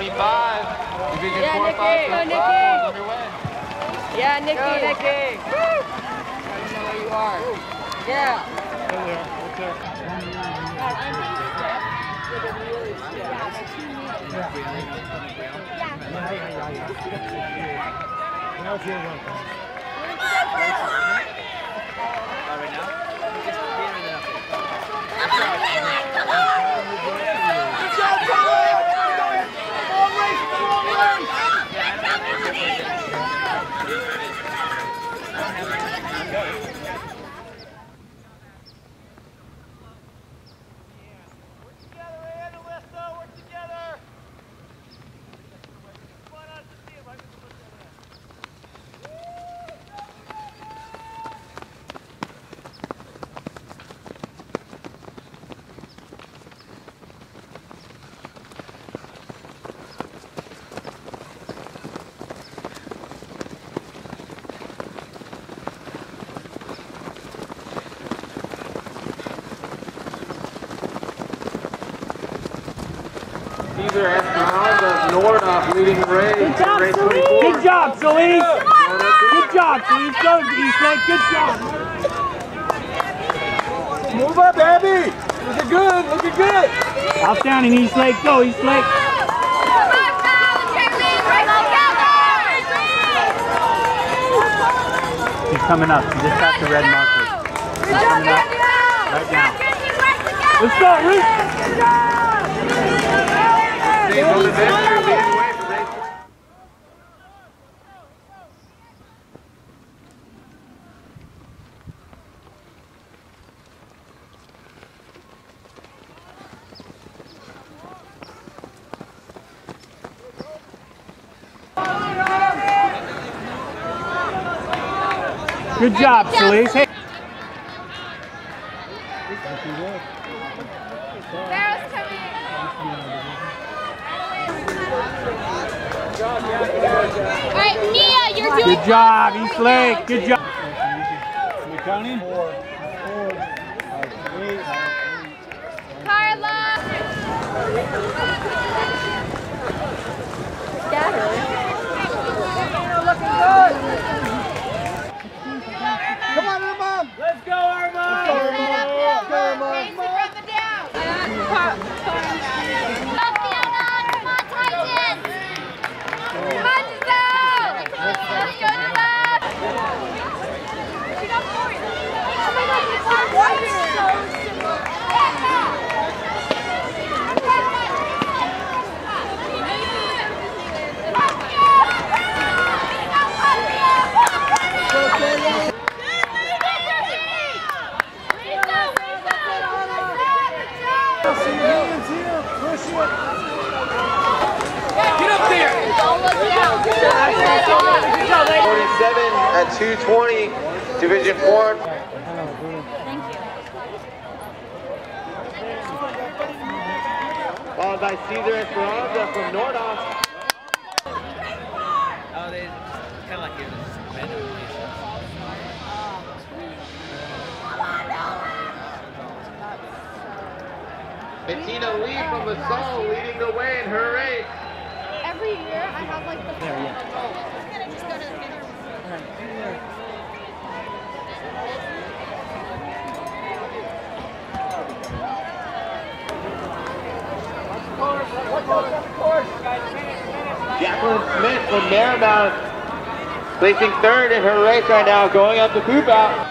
25. Division 4 and 5 sophomores underway. Yeah, Nikki. Go, Nikki. Woo! I know where you are. Yeah. Over there. Okay. Now it's your one. Right now? Just Caesar Esperanza of Nordoff leading the race. Good job, Celise. Good job, Celise. Good job, Celise. Go, Eastlake. Good job. Move up, Abby. Looking good. Looking good. Outstanding, Eastlake. Go, Eastlake. She's coming up. She just got the red marker. She's coming up right now. Let's go, Ruth. Good job, Celise. Hey. All right, Nia, you're doing good job, Eastlake. Good job. Counting? Carla. Looking good. Come on, Irma. Let's go, Irma. Let's go, Irma. Get up there! 47 at 220, Division 4. Followed by Caesar Esperanza from Nordoff. Oh, they kind of like giving us random information. Bettina Lee from the Soul leading the way in her race. Every year I have like the There, yeah. just go to the picture. Jacqueline Smith from Marymount placing third in her race right now, going up the poop out.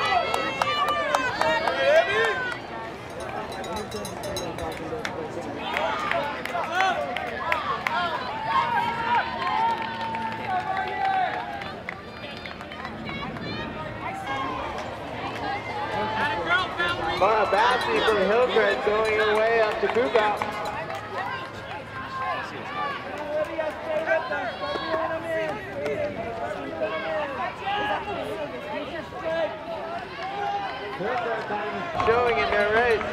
Mara Bassey from Hillcrest going her way up to poop out. Showing in their race.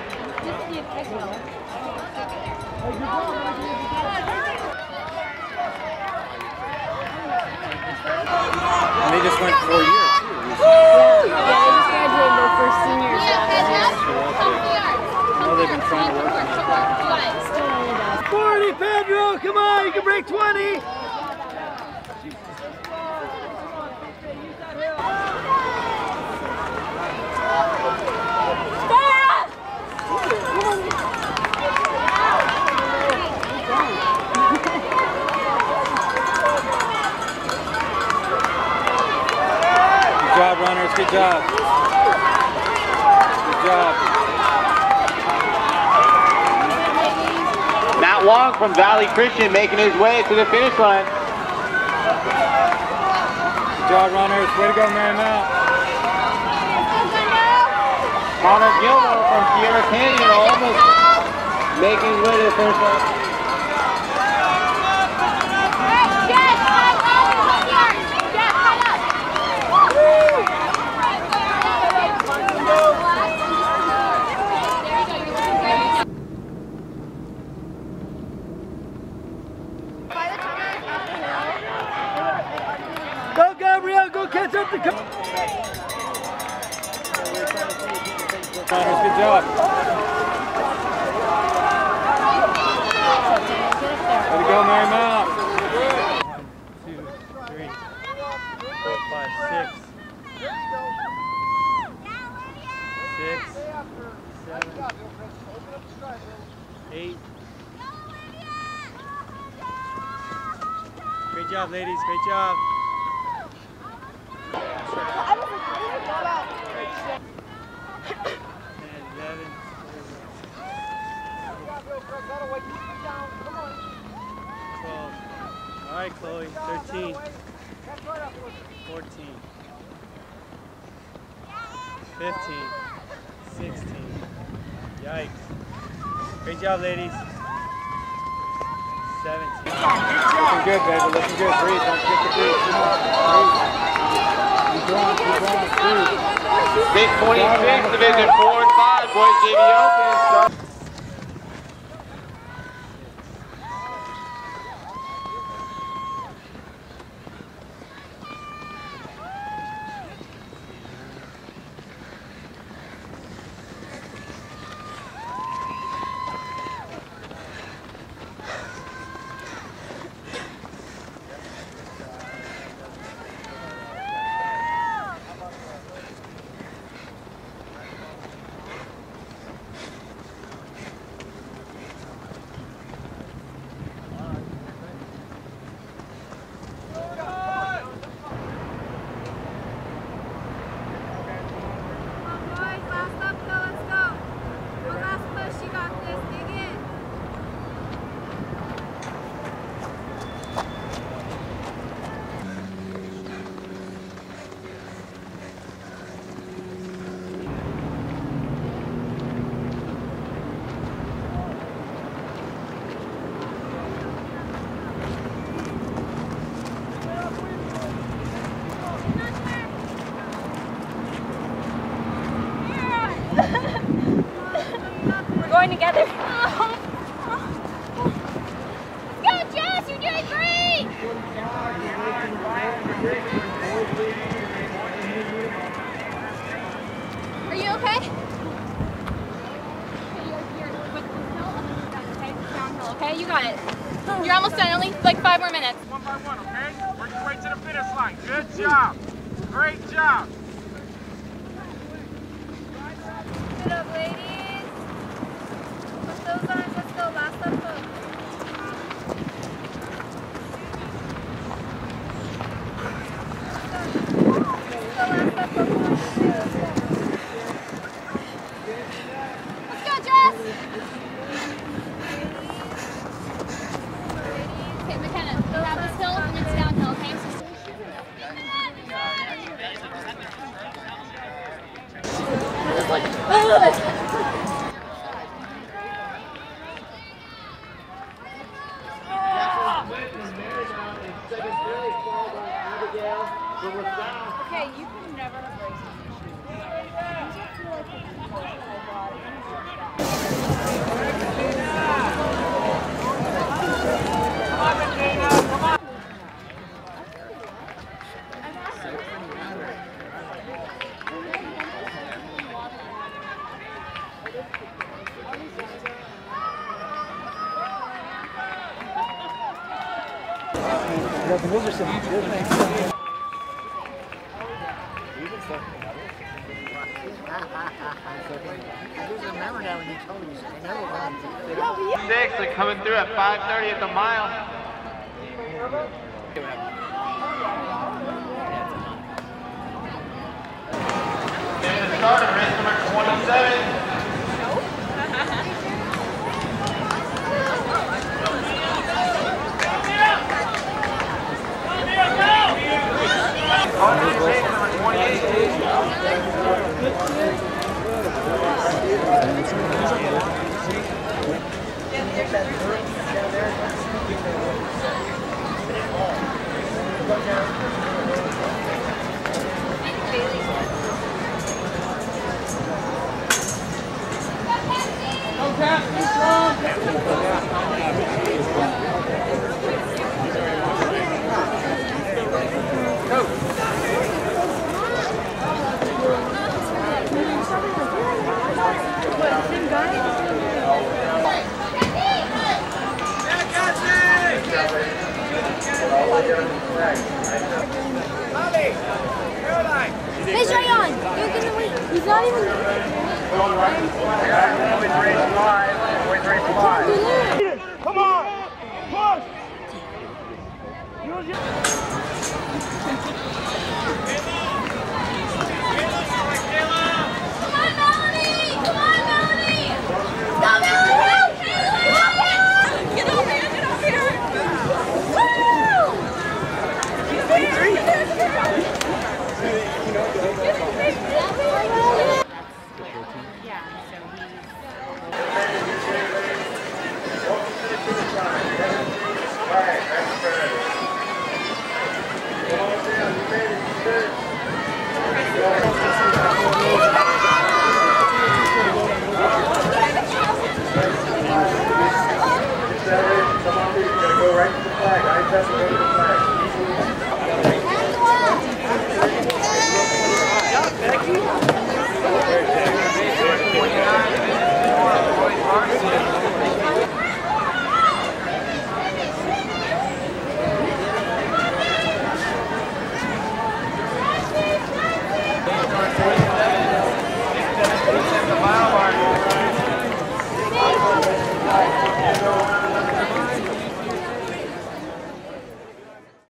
And they just went 4 years. Yeah, they just graduated their first seniors last year. Oh, they've been trying to work on it. 40, Pedro, come on, you break 20. Good job, runners. Good job. Good job. Matt Wong from Valley Christian making his way to the finish line. Good job, runners. Way to go, Marymount. Connor Gilmore from Sierra Canyon almost making his way to the finish line. Go, Gabrielle. Go catch up the car. Runners, good job. Way to go, Marymount. 1, 2, 3, 4, 5, 6. 6, 7, 8. Great job, ladies. Great job. 10, 11. 12. All right, Chloe. 13. 14. 15. 16. Yikes. Great job, ladies. 17. Looking good, baby. Looking good. Breathe. Don't forget to breathe. Come on. Breathe. Keep going. Keep going. Breathe. Big 26, Division 4 and 5, boys JV Open. We're going together. Go, Jess! You're doing great! Are you okay? Downhill, okay? You got it. You're almost done. Only like 5 more minutes. One by one, okay? Work your way to the finish line. Good job. Great job. Good up, ladies. Put those on. Let's go. Last up hook. Let's go, Jess. Okay, McKenna, grab this hill and it's downhill, okay? Okay, you can never have raced. Those are some good things. Six, they're coming through at 5:30 at the mile. And the start of race number 27. Hey, Cheyenne, you're gonna wait. He's not even. Come on! Push! Come on, Melanie! Come on, Melanie! Go, Melanie! Get over here! Get over here! Woo! Go right to the flag. I just go to the flag.